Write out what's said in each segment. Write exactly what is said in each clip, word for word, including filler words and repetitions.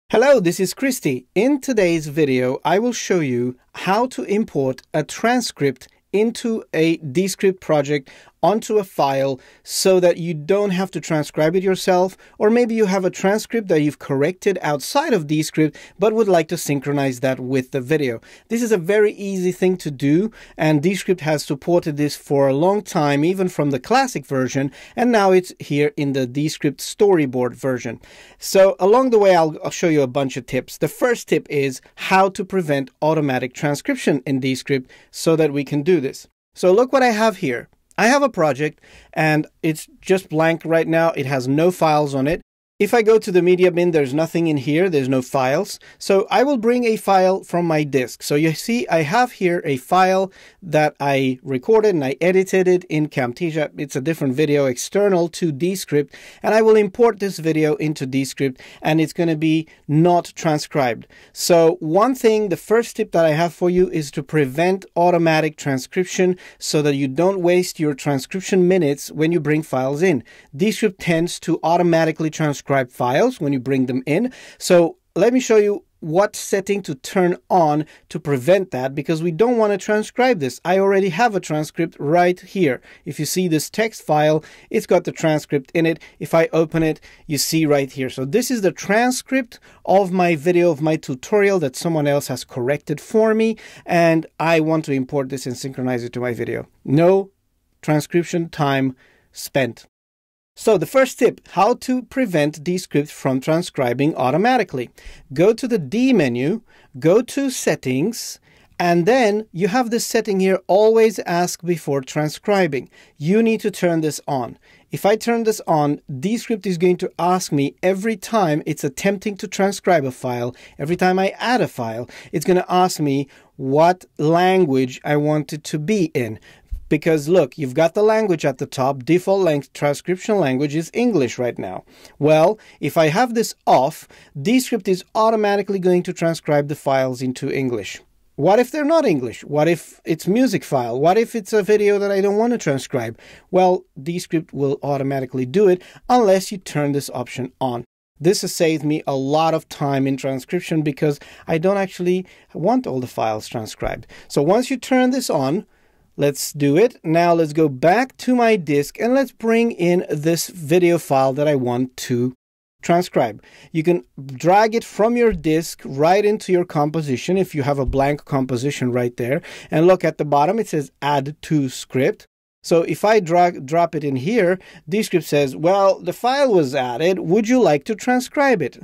Hello, this is Cristi. In today's video, I will show you how to import a transcript into a Descript project onto a file so that you don't have to transcribe it yourself, or maybe you have a transcript that you've corrected outside of Descript but would like to synchronize that with the video. This is a very easy thing to do, and Descript has supported this for a long time, even from the classic version, and now it's here in the Descript Storyboard version. So along the way, I'll, I'll show you a bunch of tips. The first tip is how to prevent automatic transcription in Descript so that we can do this. So look what I have here. I have a project and it's just blank right now. It has no files on it. If I go to the media bin, there's nothing in here. There's no files. So I will bring a file from my disk. So you see, I have here a file that I recorded and I edited it in Camtasia. It's a different video external to Descript, and I will import this video into Descript, and it's going to be not transcribed. So one thing, the first tip that I have for you is to prevent automatic transcription so that you don't waste your transcription minutes when you bring files in. Descript tends to automatically transcribe files when you bring them in. So let me show you what setting to turn on to prevent that, because we don't want to transcribe this. I already have a transcript right here. If you see this text file, it's got the transcript in it. If I open it, you see right here. So this is the transcript of my video, of my tutorial that someone else has corrected for me, and I want to import this and synchronize it to my video. No transcription time spent. So the first tip, how to prevent Descript from transcribing automatically. Go to the D menu, go to settings, and then you have this setting here, always ask before transcribing. You need to turn this on. If I turn this on, Descript is going to ask me every time it's attempting to transcribe a file, every time I add a file, it's going to ask me what language I want it to be in. Because look, you've got the language at the top. Default length transcription language is English right now. Well, if I have this off, Descript is automatically going to transcribe the files into English. What if they're not English? What if it's music file? What if it's a video that I don't want to transcribe? Well, Descript will automatically do it unless you turn this option on. This has saved me a lot of time in transcription because I don't actually want all the files transcribed. So once you turn this on, let's do it. Now let's go back to my disk and let's bring in this video file that I want to transcribe. You can drag it from your disk right into your composition if you have a blank composition right there. And look at the bottom, it says add to script. So if I drag, drop it in here, Descript says, well, the file was added. Would you like to transcribe it?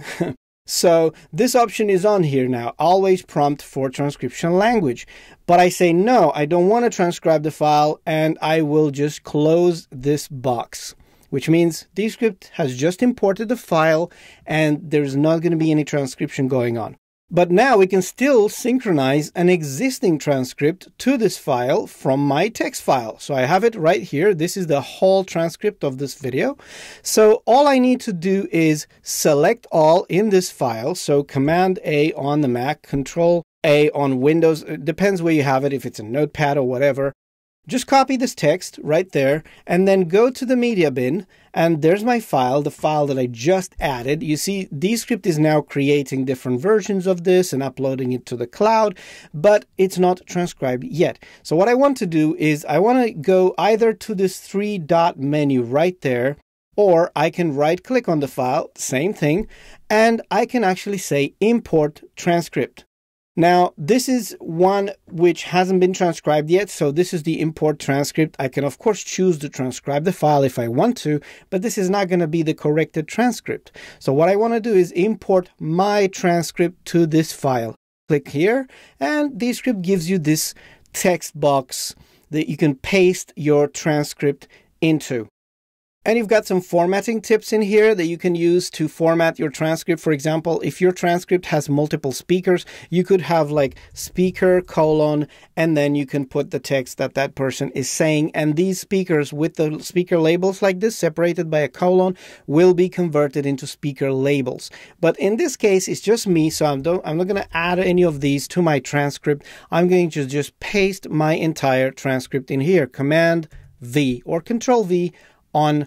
So this option is on here now, always prompt for transcription language. But I say, no, I don't want to transcribe the file, and I will just close this box, which means Descript has just imported the file and there's not going to be any transcription going on. But now we can still synchronize an existing transcript to this file from my text file. So I have it right here. This is the whole transcript of this video. So all I need to do is select all in this file. So Command A on the Mac, Control A on Windows. It depends where you have it, if it's a notepad or whatever. Just copy this text right there and then go to the media bin, and there's my file, the file that I just added. You see, Descript is now creating different versions of this and uploading it to the cloud, but it's not transcribed yet. So what I want to do is I want to go either to this three dot menu right there, or I can right click on the file, same thing, and I can actually say import transcript. Now, this is one which hasn't been transcribed yet, so this is the import transcript. I can, of course, choose to transcribe the file if I want to, but this is not going to be the corrected transcript. So what I want to do is import my transcript to this file. Click here, and Descript gives you this text box that you can paste your transcript into. And you've got some formatting tips in here that you can use to format your transcript. For example, if your transcript has multiple speakers, you could have like speaker colon, and then you can put the text that that person is saying. And these speakers with the speaker labels like this, separated by a colon, will be converted into speaker labels. But in this case, it's just me, so I'm, don't, I'm not going to add any of these to my transcript. I'm going to just paste my entire transcript in here. Command V or Control V on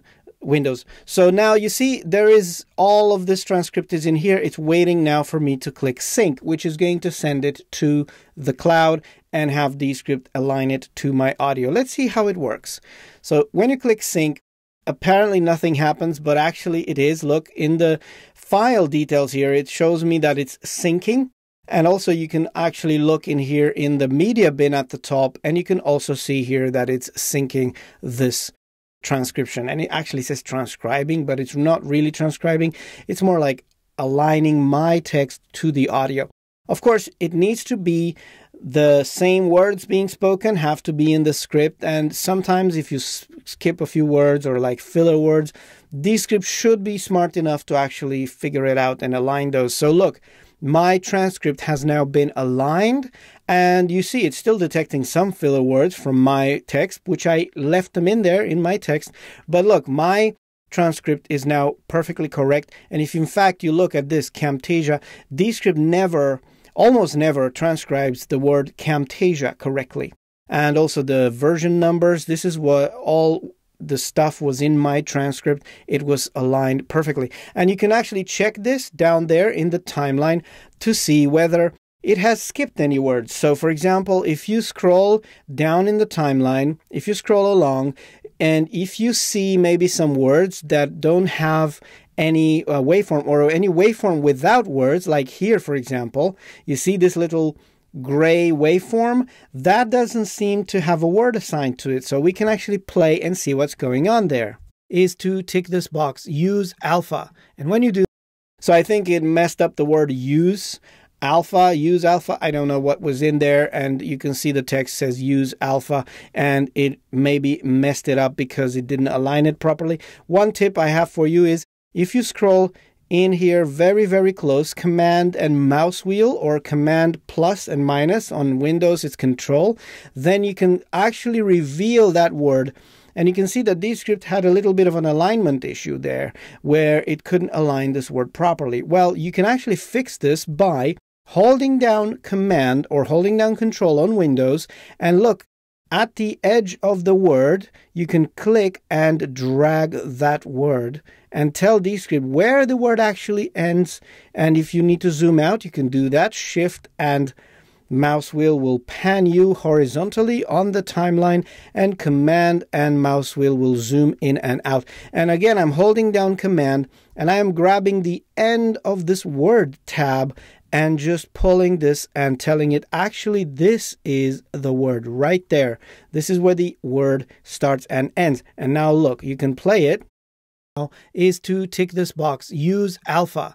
Windows. So now you see there is all of this transcript is in here. It's waiting now for me to click sync, which is going to send it to the cloud and have Descript align it to my audio. Let's see how it works. So when you click sync, apparently nothing happens, but actually it is. Look, in the file details here, it shows me that it's syncing. And also you can actually look in here in the media bin at the top, and you can also see here that it's syncing this transcription. And it actually says transcribing, but it's not really transcribing. It's more like aligning my text to the audio. Of course, it needs to be the same words being spoken have to be in the script. And sometimes if you skip a few words or like filler words, Descript should be smart enough to actually figure it out and align those. So look, my transcript has now been aligned, and you see it's still detecting some filler words from my text, which I left them in there in my text. But look, my transcript is now perfectly correct. And if in fact you look at this Camtasia, Descript never, almost never transcribes the word Camtasia correctly. And also the version numbers, this is what all the stuff was in my transcript. It was aligned perfectly. And you can actually check this down there in the timeline to see whether it has skipped any words. So for example, if you scroll down in the timeline, if you scroll along, and if you see maybe some words that don't have any uh, waveform, or any waveform without words, like here, for example, you see this little gray waveform, that doesn't seem to have a word assigned to it. So we can actually play and see what's going on there. Is to tick this box, use alpha. And when you do, so I think it messed up the word use alpha, use alpha. I don't know what was in there. And you can see the text says use alpha, and it maybe messed it up because it didn't align it properly. One tip I have for you is if you scroll in here very, very close, command and mouse wheel, or command plus and minus. On Windows, it's control. Then you can actually reveal that word. And you can see that Descript had a little bit of an alignment issue there, where it couldn't align this word properly. Well, you can actually fix this by holding down command or holding down control on Windows. And look, at the edge of the word, you can click and drag that word and tell Descript where the word actually ends. And if you need to zoom out, you can do that. Shift and mouse wheel will pan you horizontally on the timeline, and command and mouse wheel will zoom in and out. And again, I'm holding down command and I am grabbing the end of this word tab and just pulling this and telling it, actually, this is the word right there. This is where the word starts and ends. And now look, you can play it. Now is to tick this box, use alpha.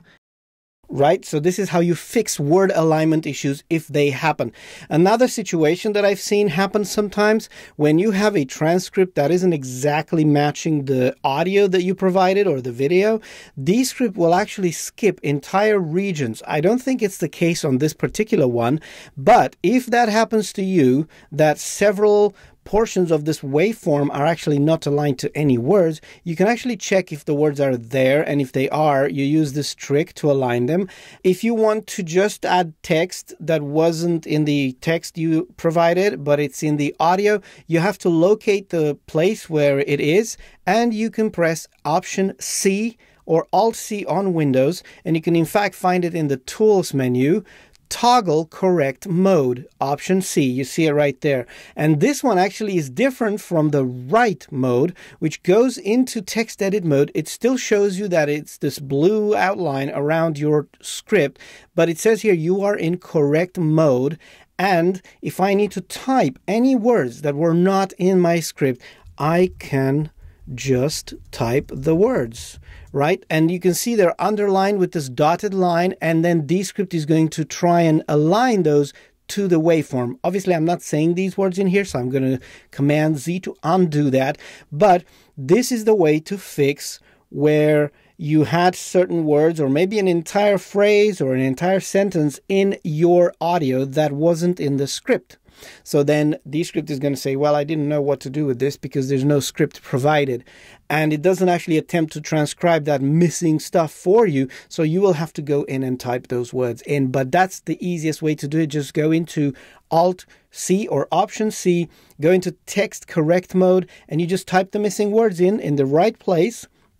Right? So this is how you fix word alignment issues if they happen. Another situation that I've seen happen sometimes, when you have a transcript that isn't exactly matching the audio that you provided or the video, Descript will actually skip entire regions. I don't think it's the case on this particular one, but if that happens to you, that several portions of this waveform are actually not aligned to any words, you can actually check if the words are there, and if they are, you use this trick to align them. If you want to just add text that wasn't in the text you provided, but it's in the audio, you have to locate the place where it is, and you can press Option C or Alt C on Windows, and you can in fact find it in the Tools menu. Toggle correct mode, Option C, you see it right there. And this one actually is different from the write mode, which goes into text edit mode. It still shows you that it's this blue outline around your script, but it says here you are in correct mode. And if I need to type any words that were not in my script, I can just type the words, right? And you can see they're underlined with this dotted line, and then Descript is going to try and align those to the waveform. Obviously, I'm not saying these words in here, so I'm going to Command Z to undo that. But this is the way to fix where you had certain words, or maybe an entire phrase or an entire sentence in your audio that wasn't in the script. So then Descript is going to say, well, I didn't know what to do with this because there's no script provided. And it doesn't actually attempt to transcribe that missing stuff for you. So you will have to go in and type those words in. But that's the easiest way to do it. Just go into Alt C or Option C, go into text correct mode, and you just type the missing words in in the right place.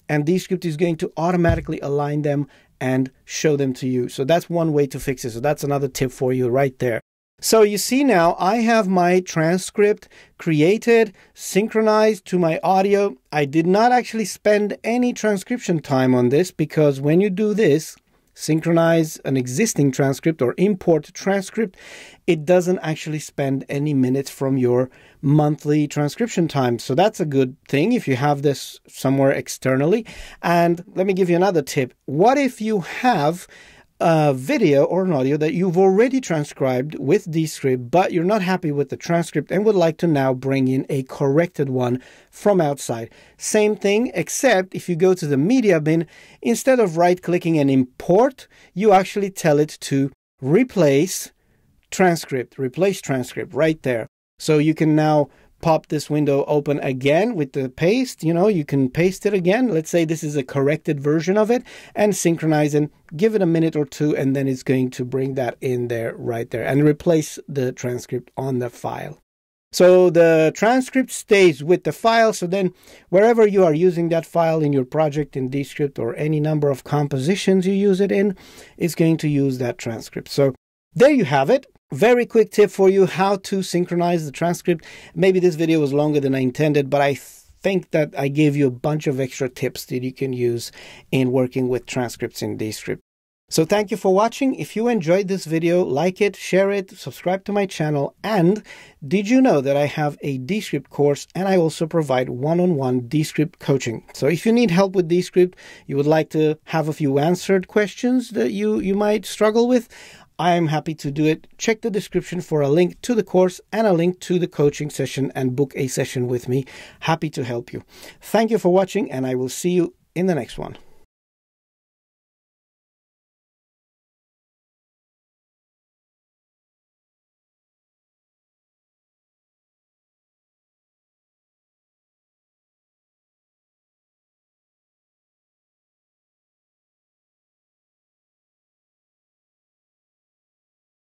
and Descript is going to automatically align them and show them to you. So that's one way to fix it. So that's another tip for you right there. So you see now I have my transcript created, synchronized to my audio. I did not actually spend any transcription time on this, because when you do this, synchronize an existing transcript or import transcript, it doesn't actually spend any minutes from your monthly transcription time. So that's a good thing if you have this somewhere externally. And let me give you another tip. What if you have a video or an audio that you've already transcribed with Descript, but you're not happy with the transcript and would like to now bring in a corrected one from outside? Same thing, except if you go to the media bin, instead of right-clicking and import, you actually tell it to replace transcript, replace transcript right there. So you can now pop this window open again with the paste. You know, you can paste it again. Let's say this is a corrected version of it, and synchronize and give it a minute or two, and then it's going to bring that in there right there and replace the transcript on the file. So the transcript stays with the file. So then wherever you are using that file in your project in Descript, or any number of compositions you use it in, it's going to use that transcript. So there you have it. Very quick tip for you how to synchronize the transcript. Maybe this video was longer than I intended, but I think that I gave you a bunch of extra tips that you can use in working with transcripts in Descript. So thank you for watching. If you enjoyed this video, like it, share it, subscribe to my channel. And did you know that I have a Descript course, and I also provide one-on-one Descript coaching? So if you need help with Descript, you would like to have a few answered questions that you, you might struggle with, I am happy to do it. Check the description for a link to the course and a link to the coaching session, and book a session with me. Happy to help you. Thank you for watching, and I will see you in the next one.